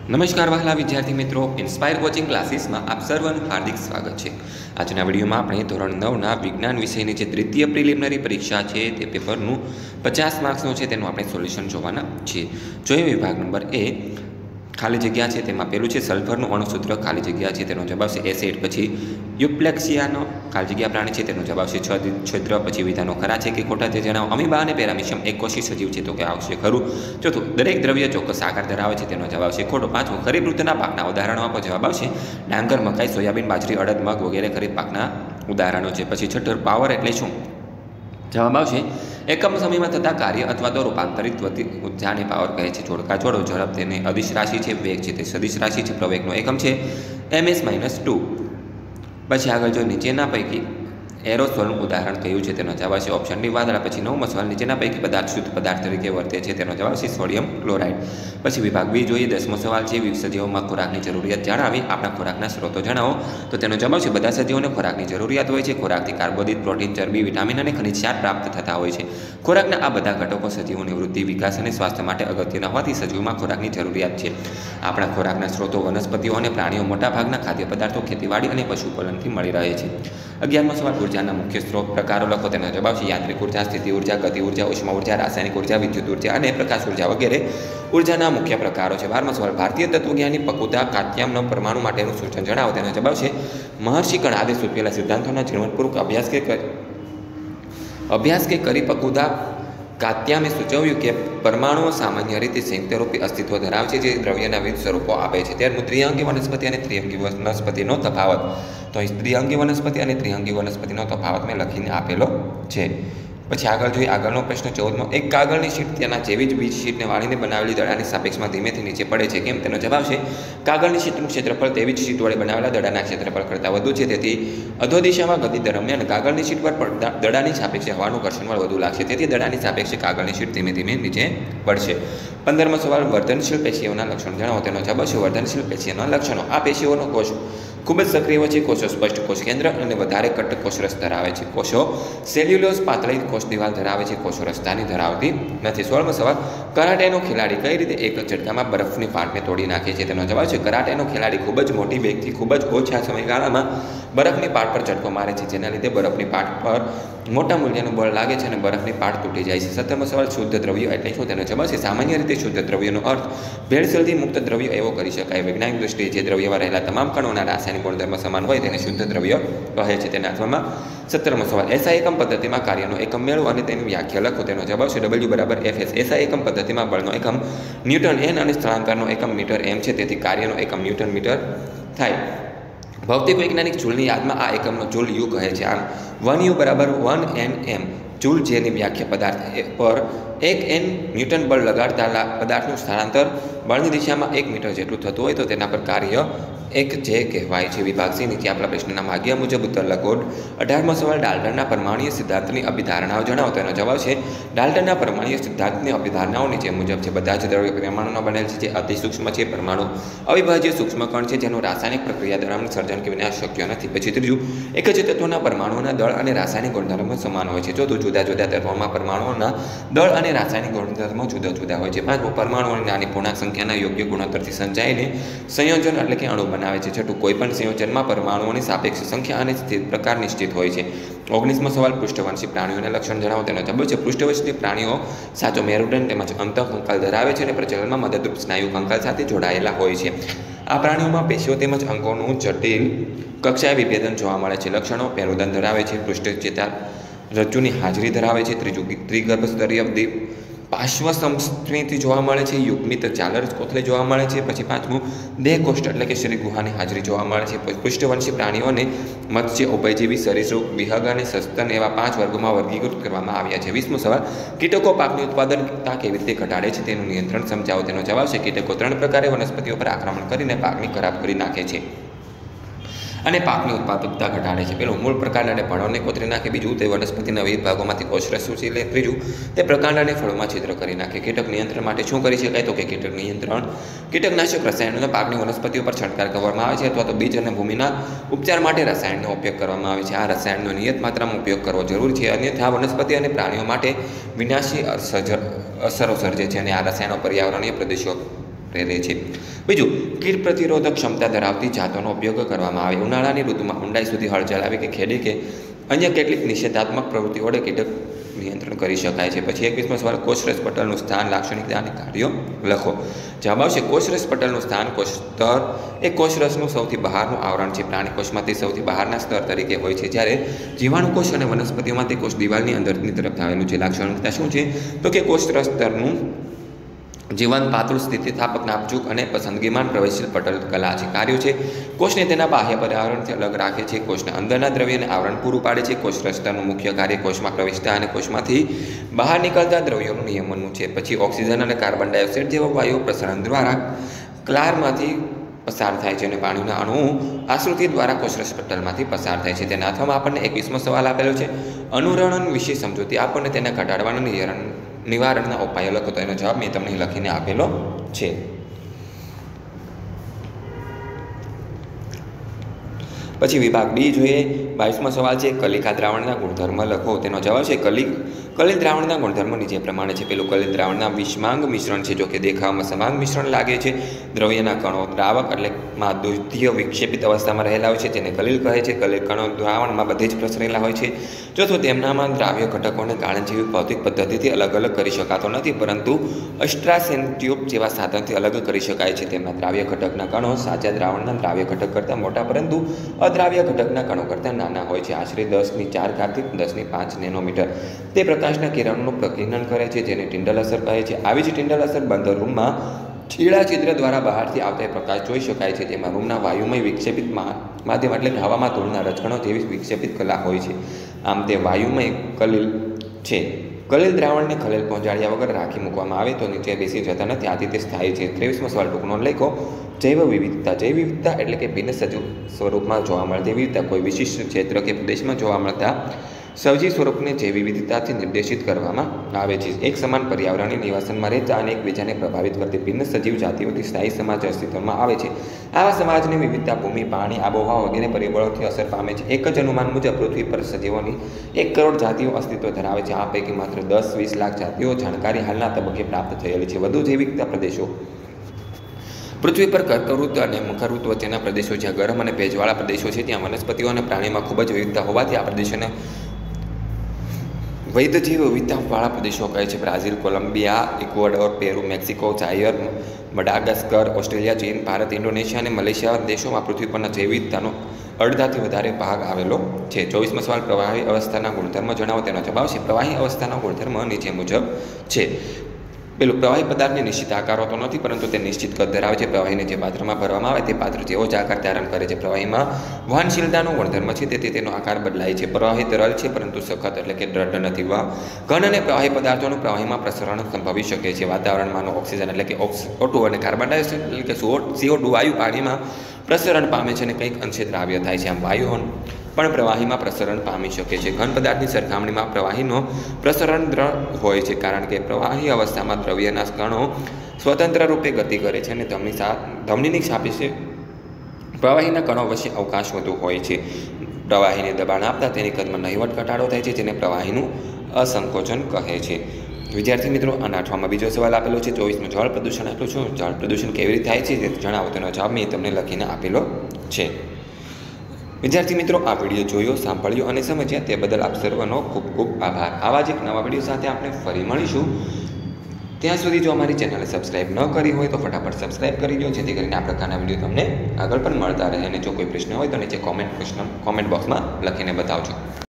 નમસ્કાર વહાલા વિદ્યાર્થી મિત્રો, ઇન્સ્પાયર કોચિંગ ક્લાસીસમાં આપ સર્વનું હાર્દિક સ્વાગત છે। આજના વિડીયોમાં આપણે ધોરણ 9ના વિજ્ઞાન વિષયની જે તૃતીય પ્રિલિમિનરી પરીક્ષા છે તે પેપરનું 50 માર્ક્સનું છે તેનું આપણે સોલ્યુશન જોવાના છીએ। જોઈએ વિભાગ નંબર એ ખાલી જગ્યા છે તેમાં પહેલું છે સલ્ફરનું અણુસૂત્ર, ખાલી જગ્યા છે તેનો જવાબ છે એસિડ। પછી યુપ્લેક્સિયાનો ખાલી જગ્યા પ્રાણી છે તેનો જવાબ છે છદ્ર। પછી વિધાનો ખરા છે કે ખોટા તે જણાવો। અમીબા અને પેરામિશિયમ એક કોષી સજીવ છે તો કે આવશે ખરું। ચોથું દરેક દ્રવ્ય ચોક્કસ આકાર ધરાવે છે તેનો જવાબ છે ખોટો। પાંચમું ખરીફ ઋતુના પાકના ઉદાહરણો આપો, જવાબ આવશે ડાંગર, મકાઈ, સોયાબીન, બાજરી, અડદ, મગ વગેરે ખરીફ પાકના ઉદાહરણો છે। પછી છઠ્ઠું પાવર એટલે શું, જવાબ આવશે એકમ સમયમાં થતા કાર્ય અથવા તો રૂપાંતરિત ઉર્જાને પાવર કહે છે। જોડકા જોડો, ઝડપ તેને અદિશ રાશિ છે, વેગ છે તે સદિશ રાશિ છે, પ્રવેગનો એકમ છે ms-2। પછી આગળ જો નીચેના પૈકી એરોસોલનું ઉદાહરણ કયું છે તેનો જવાબ છે ઓપ્શન ડી વાદળા। પછી 9મો સવાલ નીચેના પૈકી પદાર્થ શુદ્ધ પદાર્થ તરીકે વર્તે છે તેનો જવાબ છે સોડિયમ ક્લોરાઇડ। પછી વિભાગ બી જોઈએ 10મો સવાલ છે વિવિધ સજીવોમાં ખોરાકની જરૂરિયાત જણાવી, આપણા ખોરાકના સ્ત્રોતો જણાવો તો તેનો જવાબ છે બધા સજીવોને ખોરાકની જરૂરિયાત હોય છે। ખોરાકથી કાર્બોદિત, પ્રોટીન, ચરબી, વિટામિન અને ખનિજ ક્ષાર પ્રાપ્ત થતા હોય છે। ખોરાકના આ બધા ઘટકો સજીવોની વૃદ્ધિ, વિકાસ અને સ્વાસ્થ્ય માટે અગત્યના હોવાથી સજીવોમાં ખોરાકની જરૂરિયાત છે। આપણા ખોરાકના સ્ત્રોતો વનસ્પતિઓ અને પ્રાણીઓ મોટાભાગના ખાદ્ય પદાર્થો ખેતીવાડી અને પશુપાલનથી મળી રહે છે। 11મો સવાલ ઉર્જાના મુખ્ય સ્ત્રોત પ્રકારો લખો, તેનો જવાબ છે યાંત્રિક ઉર્જા, સ્થિતિ ઉર્જા, ગતિ ઉર્જા, ઉષ્મા ઉર્જા, રાસાયણિક ઉર્જા, વિદ્યુત ઉર્જા અને પ્રકાશ ઉર્જા વગેરે ઉર્જાના મુખ્ય પ્રકારો છે। 12મો સવાલ ભારતીય તત્વજ્ઞાની પકુદા કાત્યામનો પરમાણુ માટેનું સૂચન જણાવો, તેનો જવાબ છે મહર્ષિ કણાદે સૂચવેલા સિદ્ધાંતોના જીવનપૂર્વક અભ્યાસ કે કરી પકુદા કાત્યામે સૂચવ્યું કે પરમાણુઓ સામાન્ય રીતે સંયુક્ત રૂપે અસ્તિત્વ ધરાવે છે જે દ્રવ્યના વિવિધ સ્વરૂપો આપે છે। ત્યારનું ત્રિઅંગી વનસ્પતિ અને ત્રિઅંગી વનસ્પતિનો તફાવત, તો અહીં ત્રિઅંગી વનસ્પતિ અને ત્રિઅંગી વનસ્પતિનો તફાવત મેં લખીને આપેલો છે। પછી આગળ જોઈએ આગળનો પ્રશ્ન 14મો, એક કાગળની શીટ તેના જેવી જ બીજી શીટને વાળીને બનાવેલી દડાની સાપેક્ષમાં ધીમેથી નીચે પડે છે કેમ, તેનો જવાબ છે કાગળની શીટનું ક્ષેત્રફળ તેવી જ શીટ વડે બનાવેલા દડાના ક્ષેત્રફળ કરતાં વધુ છે, તેથી અધો દિશામાં ગતિ દરમિયાન કાગળની શીટ પર દડાની સાપેક્ષે હવાનું ઘર્ષણબળ વધુ લાગશે, તેથી દડાની સાપેક્ષે કાગળની શીટ ધીમે ધીમે નીચે પડશે। 15મો સવાલ વર્ધનશીલ પેશીઓના લક્ષણો જણાવો, તેનો જવાબ છે વર્ધનશીલ પેશીઓના લક્ષણો, આ પેશીઓનો કોષ ખૂબ જ સક્રિય હોય છે। કોષો સ્પષ્ટ કોષ કેન્દ્ર અને વધારે કટ્ટ કોષરસ ધરાવે છે। કોષો સેલ્યુલોઝ પાતળી કોષ દિવાલ ધરાવે છે, કોષો રસ્તાની ધરાવતી નથી। 16મો સવાલ કરાટેનો ખેલાડી કઈ રીતે એક ઝટકામાં બરફની પાટને તોડી નાખે છે, તેનો જવાબ છે કરાટેનો ખેલાડી ખૂબ જ મોટી વેગથી ખૂબ જ ઓછા સમયગાળામાં બરફની પાટ પર ઝટકો મારે છે, જેના લીધે બરફની પાટ પર મોટા મૂલ્યનું બળ લાગે છે અને બરફની પાટ તૂટી જાય છે। 17મો સવાલ શુદ્ધ દ્રવ્ય એટલે શું, તેનો જવાબ છે સામાન્ય રીતે શુદ્ધ દ્રવ્યનો અર્થ ભેળસેળથી મુક્ત દ્રવ્ય એવો કરી શકાય। વૈજ્ઞાનિક દૃષ્ટિએ જે દ્રવ્યમાં રહેલા તમામ કણોના રાસાયણિક ગુણધર્મ સમાન હોય તેને શુદ્ધ દ્રવ્ય કહે છે, તેના અર્થમાં। 17મો સવાલ એસઆઈ એકમ પદ્ધતિમાં કાર્યનો એકમ મેળવો અને તેની વ્યાખ્યા લખો, તેનો જવાબ છે W = Fs। એસઆઈ એકમ પદ્ધતિમાં બળનો એકમ ન્યૂટન n અને સ્થળાંતરનો એકમ મીટર m છે, તેથી કાર્યનો એકમ ન્યૂટન મીટર થાય। ભૌતિક વૈજ્ઞાનિક જૂલની યાદમાં આ એકમનો જૂલ યુ કહે છે। આમ 1U = 1 Nm જૂલ, જેની વ્યાખ્યા પદાર્થ પર 1 N ન્યૂટન બળ લગાડતા પદાર્થનું સ્થળાંતર બળની દિશામાં 1 મીટર જેટલું થતું હોય તો તેના પર કાર્ય 1 જે કહેવાય છે। વિભાગ સી નીચે આપેલા પ્રશ્નના ભાગ્ય મુજબ ઉત્તર લખો। 18મો સવાલ ડાલ્ટનના પરમાણુય સિદ્ધાંતની અભિધારણાઓ જણાવો, તેનો જવાબ છે ડાલ્ટનના પરમાણુય સિદ્ધાંતની અભિધારણાઓ નીચે મુજબ છે। બધા જ દ્રવ્ય પરમાણુનો બનેલ છે જે અતિ સૂક્ષ્મ છે। પરમાણુ અવિભાજ્ય સૂક્ષ્મ કણ છે જેનું રાસાયણિક પ્રક્રિયા દરમિયાન સર્જન કે વિનાશ શક્ય નથી। પછી ત્રીજું એક જ તત્વના પરમાણુઓના દળ અને રાસાયણિક ગુણધર્મો સમાન હોય છે। ચોથું જુદા જુદા તત્વોમાં પરમાણુઓના દળ અને રાસાયણિક ગુણધર્મો જુદા જુદા હોય છે। પાંચમું પરમાણુઓની નાની પૂર્ણાંક સંખ્યાના યોગ્ય ગુણોત્તરથી સંચાઈને સંયોજન એટલે કે અણુ બનાવે છે। છઠ્ઠું કોઈપણ સંયોજનમાં પરમાણુઓની સાપેક્ષ સંખ્યા અને પ્રકાર નિશ્ચિત હોય છે। 19મો સવાલ પૃષ્ઠવંશી પ્રાણીઓના લક્ષણ જણાવો, તેનો જવાબ છે પૃષ્ઠવંશી પ્રાણીઓ સાચો મેરુદંડ તેમજ અંતઃકંકાલ ધરાવે છે અને પ્રજનનમાં મદદરૂપ સ્નાયુ કંકાલ સાથે જોડાયેલા હોય છે। આ પ્રાણીઓમાં પેશીઓ તેમજ અંગોનું જટિલ કક્ષાએ વિભેદન જોવા મળે છે। લક્ષણો પેરુદંડ ધરાવે છે, પૃષ્ઠ ચેતા રજ્જુની હાજરી ધરાવે છે, ત્રીજું ત્રિગર્ભસ્તરીય પાર્શ્વસંસ્કૃતિ જોવા મળે છે, યુગ્મિત ઝાલર કોથળી જોવા મળે છે। પછી પાંચમું દેહકોષ્ઠ એટલે કે શરીર ગુહાની હાજરી જોવા મળે છે। પૃષ્ઠવંશી પ્રાણીઓને મત્સ્ય, ઉભયજીવી, સરીસૃપ, વિહંગ અને સસ્તન એવા 5 વર્ગોમાં વર્ગીકૃત કરવામાં આવ્યા છે। 20મો સવાલ કીટકો પાકની ઉત્પાદનતા કેવી રીતે ઘટાડે છે તેનું નિયંત્રણ સમજાવો, તેનો જવાબ છે કીટકો 3 પ્રકારે વનસ્પતિઓ પર આક્રમણ કરીને પાકની ખરાબ કરી નાખે છે અને પાકની ઉત્પાદકતા ઘટાડે છે। પેલું મૂળ પ્રકાંડ ફળોને કોતરી નાખે, બીજું તે વનસ્પતિના વિવિધ ભાગોમાંથી કોષરસ શોષી લે, ત્રીજું તે પ્રકાંડ અને ફળોમાં છિદ્ર કરી નાખે। કીટક નિયંત્રણ માટે શું કરી શકાય, તો કે કીટક નિયંત્રણ કીટકનાશક રસાયણોનો પાકની વનસ્પતિઓ પર છંટકાવ કરવામાં આવે છે અથવા તો બીજ અને ભૂમિના ઉપચાર માટે રસાયણનો ઉપયોગ કરવામાં આવે છે। આ રસાયણનો નિયત માત્રામાં ઉપયોગ કરવો જરૂરી છે, અન્યથા વનસ્પતિ અને પ્રાણીઓ માટે વિનાશી અસરો સર્જે છે અને આ રસાયણો પર્યાવરણીય પ્રદેશો પ્રેરે છે। બીજું, કીટ પ્રતિરોધક ક્ષમતા ધરાવતી જાતોનો ઉપયોગ કરવામાં આવે। ઉનાળાની ઋતુમાં ઊંડાઈ સુધી હળ ચલાવી કે ખેડી કે અન્ય કેટલીક નિષેધાત્મક પ્રવૃત્તિઓ વડે કીટક નિયંત્રણ કરી શકાય છે। પછી 21મો સવાલ, કોષરસ પટલનું સ્થાન, લાક્ષણિકતા અને કાર્યો લખો। જવાબ આવશે કોષરસ પટલનું સ્થાન। કોષ સ્તર એ કોષરસનું સૌથી બહારનું આવરણ છે। પ્રાણી કોષમાં તે સૌથી બહારના સ્તર તરીકે હોય છે, જ્યારે જીવાણુકોષ અને વનસ્પતિઓમાં તે કોષ દિવાલની અંદરની તરફ આવેલું છે। લાક્ષણિકતા શું છે? તો કે કોષરસ સ્તરનું જીવન પાતળું, સ્થિતિસ્થાપક, નાપચુક અને પસંદગીમાન પ્રવેશશીલ પટલ કલા છે। કાર્યો છે, કોષને તેના બાહ્ય પર્યાવરણથી અલગ રાખે છે, કોષને અંદરના દ્રવ્યને આવરણ પૂરું પાડે છે। કોષરસ સ્તરનું મુખ્ય કાર્ય કોષમાં પ્રવેશતા અને કોષમાંથી બહાર નીકળતા દ્રવ્યોનું નિયમનનું છે। પછી ઓક્સિજન અને કાર્બન ડાયોક્સાઇડ જેવા વાયુઓ પ્રસરણ દ્વારા ક્લારમાંથી પસાર થાય છે અને પાણીના અણુઓ આશ્રુતિ દ્વારા કોષરસ પટલમાંથી પસાર થાય છે। તેના અથવામાં આપણને 21મો સવાલ આપેલો છે, અનુરણન વિશે સમજૂતી આપણને તેને ઘટાડવાના નિવારણના ઉપાયો લખો। તો એનો જવાબ મેં તમને લખીને આપેલો છે। પછી વિભાગ ડી જોઈએ। 22મો સવાલ છે, કલિકા દ્રાવણના ગુણધર્મ લખો। તેનો જવાબ છે કલિલ દ્રાવણના ગુણધર્મો નીચે પ્રમાણે છે। પેલું, કલિલ દ્રાવણના વિષમાંગ મિશ્રણ છે, જો કે દેખાવમાં સમાંગ મિશ્રણ લાગે છે। દ્રવ્યના કણો દ્રાવક એટલે દુધીય વિક્ષેપિત અવસ્થામાં રહેલા હોય છે, જેને કલિલ કહે છે। કલિલ કણો દ્રાવણમાં બધે જ પ્રસરેલા હોય છે। ચોથું, તેમનામાં દ્રાવ્ય ઘટકોને ગાળણ જેવી ભૌતિક પદ્ધતિથી અલગ કરી શકાતો નથી, પરંતુ અલ્ટ્રાસેન્ટ્યુબ જેવા સાધનથી અલગ કરી શકાય છે। તેમના દ્રાવ્ય ઘટકના કણો સાચા દ્રાવણના દ્રાવ્ય ઘટક કરતાં મોટા, પરંતુ અદ્રાવ્ય ઘટકના કણો કરતાં નાના હોય છે, આશરે 10⁴ થી 10⁵ નેનોમીટર। તે પ્રકાશના કિરણોનું પ્રકીર્ણન કરે છે, જેને ટિન્ડલ અસર કહે છે। આવી જ ટિન્ડલ અસર બંધ રૂમમાં છેડા છિદ્ર દ્વારા બહારથી આવતા પ્રકાશ જોઈ શકાય છે, જેમાં રૂમના વાયુમય વિક્ષેપિત માધ્યમ એટલે કે હવામાં ધૂળના રજકણો જેવી વિક્ષેપિત કલા હોય છે। આમ તે વાયુમય કલિલ છે। કલિલ દ્રાવણને ખલેલ પહોંચાડ્યા વગર રાખી મૂકવામાં આવે તો નીચે બેસી જતા નથી, આથી તે સ્થાયી છે। 23મો સવાલ ટૂંકનો લખો। જૈવ વિવિધતા। જૈવ વિવિધતા એટલે કે ભિન્ન સજીવ સ્વરૂપમાં જોવા મળતી વિવિધતા, કોઈ વિશિષ્ટ ક્ષેત્ર કે પ્રદેશમાં જોવા મળતા સજીવ સ્વરૂપને જૈવ વિવિધતાથી નિર્દેશિત કરવામાં આવે છે। એક સમાન પર્યાવરણીય નિવાસનમાં રહેતા અને એકબીજાને પ્રભાવિત કરતી ભિન્ન સજીવ જાતિઓથી સ્થાયી સમાજ અસ્તિત્વમાં આવે છે। આવા સમાજની વિવિધતા ભૂમિ, પાણી, આબોહવા વગેરે પરિબળોથી અસર પામે છે। એક જ અનુમાન મુજબ પૃથ્વી પર સજીવોની 1 કરોડ જાતિઓ અસ્તિત્વ ધરાવે છે। આ પૈકી માત્ર 10-20 લાખ જાતિઓ જાણકારી હાલના તબક્કે પ્રાપ્ત થયેલી છે। વધુ જૈવિકતા પ્રદેશો પૃથ્વી પર કર્કવૃત્ત અને મકરવૃત્ત વચ્ચેના પ્રદેશો, જ્યાં ગરમ અને ભેજવાળા પ્રદેશો છે, ત્યાં વનસ્પતિઓ અને પ્રાણીમાં ખૂબ જ વિવિધતા હોવાથી આ પ્રદેશોને વૈધજીવ વિવિધતાવાળા પ્રદેશો કહે છે। Brazil, Colombia, Ecuador, Peru, Mexico, Zaire, Madagascar, Australia, ચીન, ભારત, ઇન્ડોનેશિયા અને મલેશિયા દેશોમાં પૃથ્વી પરના જૈવ વિવિધતાનો અડધાથી વધારે ભાગ આવેલો છે। 24મો સવાલ, પ્રવાહી અવસ્થાના ગુણધર્મ જણાવો। તેનો જવાબ છે પ્રવાહી અવસ્થાનો ગુણધર્મ નીચે મુજબ છે। પેલું, પ્રવાહી પદાર્થને નિશ્ચિત આકાર હોતો નથી, પરંતુ તે નિશ્ચિત કદ ધરાવે છે। પ્રવાહીને જે પાત્રમાં ભરવામાં આવે તે પાત્ર જેવો જ આકાર ધારણ કરે છે। પ્રવાહીમાં વહનશીલતાનો ગુણધર્મ છે, તેથી તેનો આકાર બદલાય છે। પ્રવાહી તરલ છે, પરંતુ સખત એટલે કે દ્રઢ નથી। ઘન અને પ્રવાહી પદાર્થોનું પ્રવાહીમાં પ્રસરણ સંભવી શકે છે। વાતાવરણમાંનો ઓક્સિજન એટલે કે O2 અને કાર્બન ડાયોક્સાઇડ એટલે કે CO2 વાયુ પાણીમાં પ્રસરણ પામે છે અને કંઈક અંશે દ્રાવ્ય થાય છે। આમ વાયુ પણ પ્રવાહીમાં પ્રસરણ પામી શકે છે। ઘન પદાર્થની સરખામણીમાં પ્રવાહીનો પ્રસરણ દ્રઢ હોય છે, કારણ કે પ્રવાહી અવસ્થામાં દ્રવ્યના કણો સ્વતંત્ર રૂપે ગતિ કરે છે અને ધમનીની સાપેક્ષે પ્રવાહીના કણો વચ્ચે અવકાશ વધુ હોય છે। પ્રવાહીને દબાણ આપતા તેની કદમાં નહિવત ઘટાડો થાય છે, જેને પ્રવાહીનું અસંકોચન કહે છે। વિદ્યાર્થી મિત્રો, આના 8માં બીજો સવાલ આપેલો છે। 24મો, જળ પ્રદૂષણ આટલું શું? જળ પ્રદૂષણ કેવી રીતે થાય છે તે જણાવો। તેનો જવાબ મેં તમને લખીને આપેલો છે। વિદ્યાર્થી મિત્રો, આ વિડીયો જોયો, સાંભળ્યો અને સમજ્યા તે બદલ આપ સર્વનો ખૂબ ખૂબ આભાર। આવા જ એક નવા વિડીયો સાથે આપણે ફરી મળીશું। ત્યાં સુધી જો અમારી ચેનલને સબસ્ક્રાઇબ ન કરી હોય તો ફટાફટ સબસ્ક્રાઇબ કરી લો, જેથી કરીને આ પ્રકારના વિડીયો તમને આગળ પણ મળતા રહે। અને જો કોઈ પ્રશ્ન હોય તો નીચે કોમેન્ટ બોક્સમાં લખીને બતાવજો।